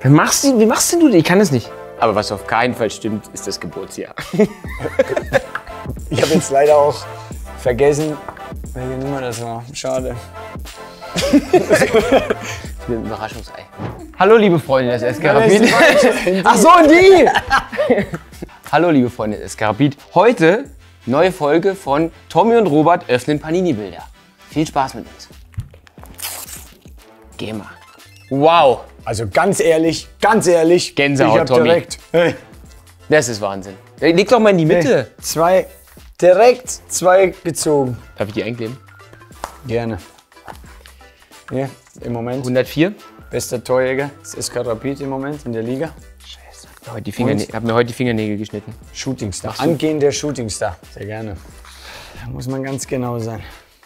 Wie machst denn du das? Ich kann es nicht. Aber was auf keinen Fall stimmt, ist das Geburtsjahr. Ich habe jetzt leider auch vergessen, welche Nummer das war. Schade. Mit einem Überraschungsei. Hallo liebe Freunde des SK Rapid. Ach so, die! Hallo liebe Freunde des SK Rapid. Heute neue Folge von Tommy und Robert öffnen Panini-Bilder. Viel Spaß mit uns. Geh mal. Wow. Also ganz ehrlich, Gänsehaut, ich hab Tommy. direkt, hey, Das ist Wahnsinn. Leg doch mal in die Mitte. direkt zwei gezogen. Darf ich die einkleben? Gerne. Hier, im Moment 104. bester Torjäger des SK Rapid im Moment in der Liga. Scheiße. Ich habe mir heute die Fingernägel geschnitten. Shootingstar, angehender Shootingstar. Sehr gerne. Da muss man ganz genau sein.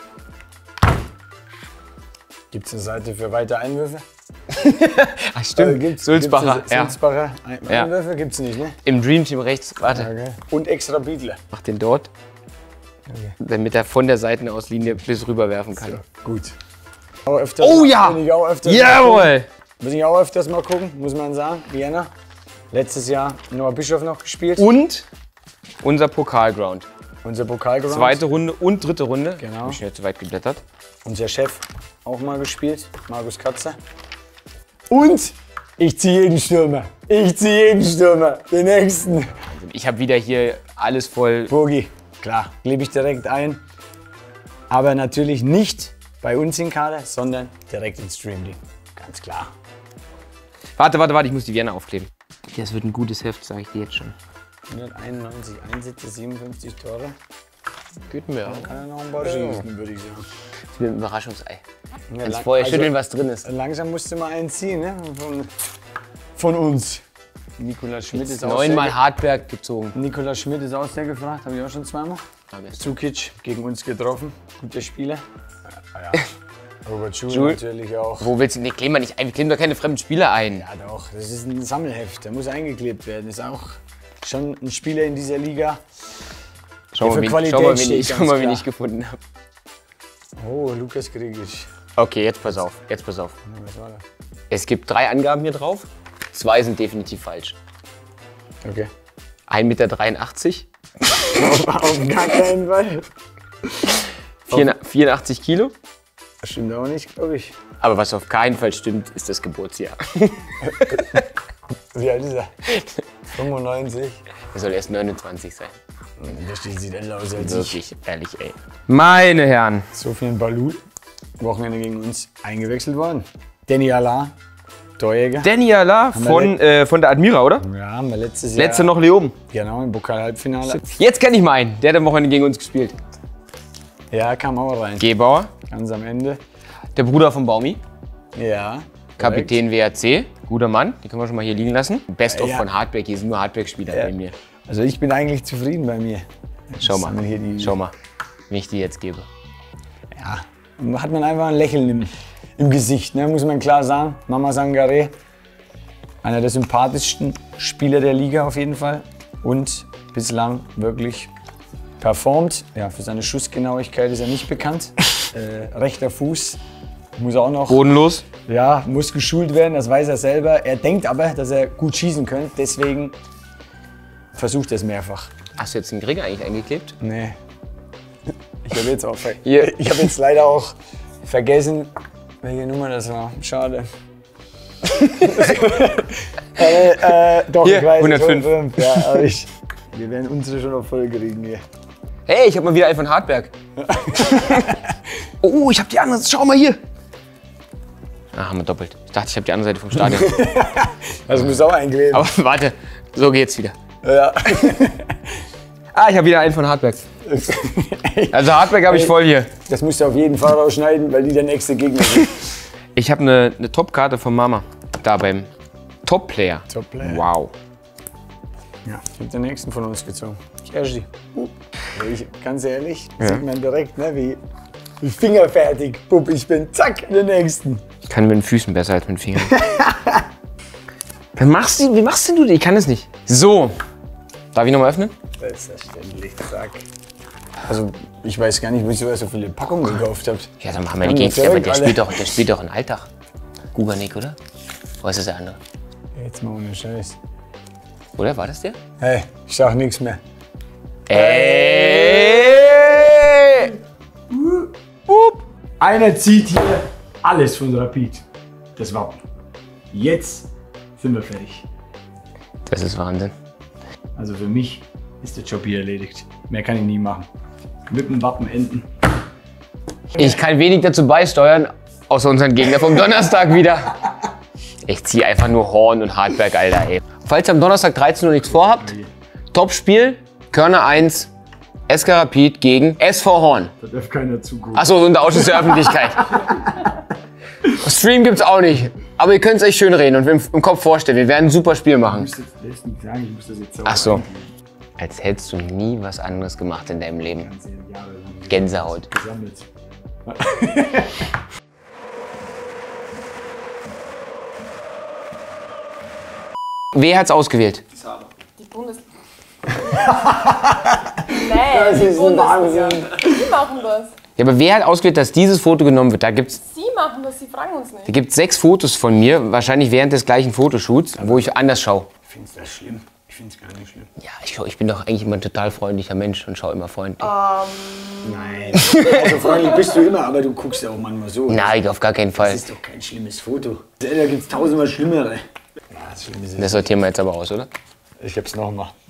Gibt es eine Seite für weitere Einwürfe? Ach stimmt. Sulzbacher. Sulzbacher Ja. Einwürfe gibt es nicht, ne? Im Dream Team rechts. Warte. Okay. Und extra Biedler. Mach den dort. Okay. Damit er von der Seitenauslinie bis rüberwerfen kann. So, gut. Auch öfters Oh mal, ja! bin ich auch öfters Jawohl! Muss ich auch öfters mal gucken, muss man sagen. Vienna. Letztes Jahr Noah Bischof noch gespielt. Und unser Pokalground. Unser Pokalground. Zweite Runde und dritte Runde. Genau. Hab ich schnell zu weit geblättert. Unser Chef auch mal gespielt, Markus Katzer. Und ich ziehe jeden Stürmer. Den nächsten. Ich habe wieder hier alles voll. Bogi, klar, klebe ich direkt ein. Aber natürlich nicht bei uns in Kader, sondern direkt ins Stream-Ding. Ganz klar. Warte, ich muss die Vienna aufkleben. Das wird ein gutes Heft, sage ich dir jetzt schon. 191 Einsätze, 57 Tore. Geht mir auch. Kann er noch ein paar schießen, würde ich sagen. Das wird ein Überraschungsei. Ja, Kannst vorher schütteln, was drin ist. Langsam musste mal einen ziehen, ne? Von uns. Nikolaus Schmidt ist auch Neunmal Hartberg gezogen. Nikolaus Schmidt ist auch sehr gefragt, habe ich auch schon zweimal. Zukic gegen uns getroffen, guter Spieler. Ja. Robert Schul natürlich auch. Wo willst du? Nee, kleben wir nicht ein. Wir kleben doch keine fremden Spieler ein. Ja doch, das ist ein Sammelheft, der muss eingeklebt werden. Ist auch schon ein Spieler in dieser Liga. Schau mal, wen ich gefunden habe. Oh, Lukas Gregisch. Okay, jetzt pass auf. Was war das? Es gibt 3 Angaben hier drauf. 2 sind definitiv falsch. Okay. 1,83 Meter. Auf gar keinen Fall. 84 Kilo. Das stimmt auch nicht, glaube ich. Aber was auf keinen Fall stimmt, ist das Geburtsjahr. Wie alt ist er? 95. Er soll erst 29 sein. Der sieht älter aus als ich. Wirklich, ehrlich, ey. Meine Herren. Sofian Balou, Wochenende gegen uns eingewechselt worden. Danny Allar, Torjäger. Danny Allar von der Admira, oder? Ja, haben wir letztes Jahr. Letzte noch Leoben. Genau, im Pokal-Halbfinale. Jetzt kenne ich mal einen. Der hat am Wochenende gegen uns gespielt. Ja, kam auch rein. Gebauer. Ganz am Ende. Der Bruder von Baumi. Ja. Kapitän WRC. Guter Mann. Die können wir schon mal hier liegen lassen. Best of Ja. von Hartberg. Hier sind nur Hartberg-Spieler bei mir. Also ich bin eigentlich zufrieden bei mir. Schau mal. Hier die, Schau mal, wenn ich die jetzt gebe. Ja, hat man einfach ein Lächeln im Gesicht, ne? Muss man klar sagen. Mama Sangaré, einer der sympathischsten Spieler der Liga auf jeden Fall. Und bislang wirklich performt. Ja, für seine Schussgenauigkeit ist er nicht bekannt. Rechter Fuß muss auch noch. Bodenlos. Ja, muss geschult werden, das weiß er selber. Er denkt aber, dass er gut schießen könnte, deswegen versucht er es mehrfach. Hast du jetzt den Gregor eigentlich eingeklebt? Nee. Ich habe jetzt leider auch vergessen, welche Nummer das war. Schade. Doch, Hier, ich weiß 105. 105. Ja, aber wir werden unsere schon auf voll kriegen hier. Hey, ich habe mal wieder einen von Hartberg. Oh, ich habe die andere. Schau mal hier. Ah, haben wir doppelt. Ich dachte, ich habe die andere Seite vom Stadion. Das muss auch einkleben. Aber warte, so geht's wieder. Ja. Ich habe wieder einen von Hartberg. Also Hartberg habe ich voll hier. Das musst du auf jeden Fall rausschneiden, weil die der nächste Gegner sind. Ich habe eine Top-Karte von Mama. Da beim Top-Player. Top-Player. Wow. Ja, ich habe den nächsten von uns gezogen. Kerschi. Ganz ehrlich, sieht man direkt, ne, wie fingerfertig. Bub, ich bin zack, den nächsten. Ich kann mit den Füßen besser als mit den Fingern. Wie machst denn du das? Ich kann es nicht. So. Darf ich nochmal öffnen? Selbstverständlich, zack. Also, ich weiß gar nicht, wieso ihr so viele Packungen gekauft habt. Ja, dann machen wir die Gegend. Aber der spielt doch in Alltag. Guganik, oder? Oder ist das der andere? Jetzt mal ohne Scheiß. Oder war das der? Hey, ich sag nichts mehr. Ey! Einer zieht hier alles von Rapid. Das Wappen. Jetzt sind wir fertig. Das ist Wahnsinn. Also für mich ist der Job hier erledigt. Mehr kann ich nie machen. Mit dem Wappen enden. Ich kann wenig dazu beisteuern, außer unseren Gegner vom Donnerstag wieder. Ich ziehe einfach nur Horn und Hartberg, Alter, ey. Falls ihr am Donnerstag 13 Uhr nichts vorhabt, Topspiel, Körner 1, SK Rapid gegen SV Horn. Da darf keiner zugucken. Achso, und der Ausschuss der Öffentlichkeit. Stream gibt's auch nicht. Aber ihr könnt es euch schön reden und im Kopf vorstellen. Wir werden ein super Spiel machen. Ich muss nicht sagen, ich muss das jetzt Ach so. Als hättest du nie was anderes gemacht in deinem Leben. Gänsehaut. Gesammelt. Wer hat's ausgewählt? Die Bundesliga. Nee, Das ist ein Wahnsinn. Sie machen das. Ja, aber wer hat ausgewählt, dass dieses Foto genommen wird? Da gibt's Sie machen das, Sie fragen uns nicht. 6 Fotos von mir, wahrscheinlich während des gleichen Fotoshoots, wo ich anders schaue. Findest du das schlimm? Ich find's gar nicht schlimm. Ja, ich bin doch eigentlich immer ein total freundlicher Mensch und schaue immer freundlich. Nein. Also freundlich bist du immer, aber du guckst ja auch manchmal so. Nein, auf gar keinen Fall. Das ist doch kein schlimmes Foto. Da gibt's tausendmal schlimmere. Ja, das Schlimme ist Das sortieren wir jetzt aber aus, oder? Ich hab's noch mal.